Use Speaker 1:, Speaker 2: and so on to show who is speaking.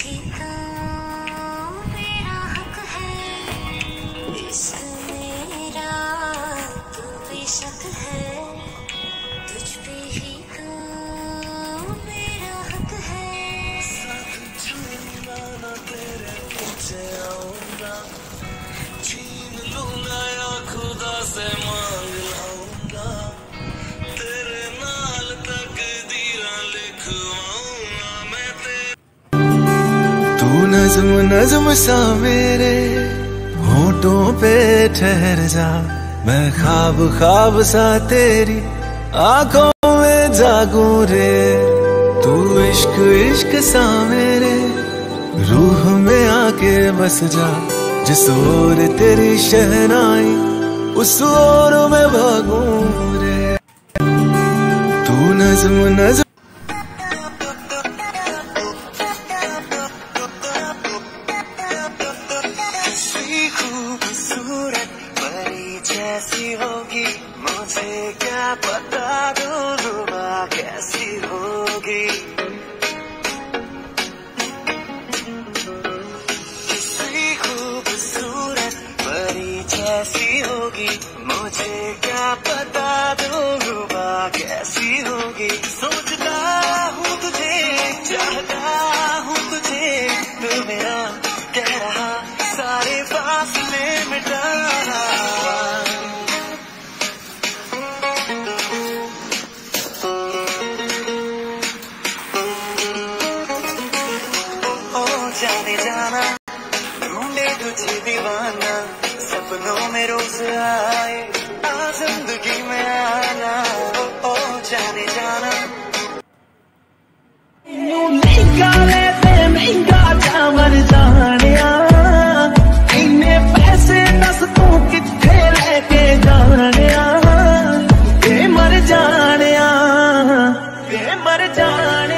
Speaker 1: भी तो मेरा हक है, इश्क मेरा तू बेशक है, तुझ पे ही तो मेरा हक है। साथ छूना ना तेरे पीछे आऊंगा, छीन लूंगा या खुदा से मांग लाऊंगा, तेरे नाल तकदीरां लिखवाऊंगा मैं तेरे। तू नज़्म नज़्म सा मेरे होठों पे ठहर जा, मैं ख्वाब ख्वाब सा तेरी आंखों में जागूं रे। तू इश्क इश्क सा मेरे रूह में आके बस जा, जिस ओर तेरी शहनाई उस ओर मैं भागूं रे। तू नज़्म नज़्म खूबसूरत परी जैसी होगी, मुझे क्या पता दिलरुबा कैसी होगी। किसी खूबसूरत परी जैसी होगी, मुझे क्या पता दिलरुबा कैसी होगी। सोचता हूँ तुझे, चाहता हूँ तुझे, तू मेरा कह रहा सारे फासले मिटा। ओ जाने जाना ढूंढे तुझे दीवाना, सपनों में रोज आए आ जिंदगी में आना। ओ जाने जाना महंगा जा मर जानिया, इन्ने पैसे दस तू किथे लेके जानिया, मर जानिया मर जानिया।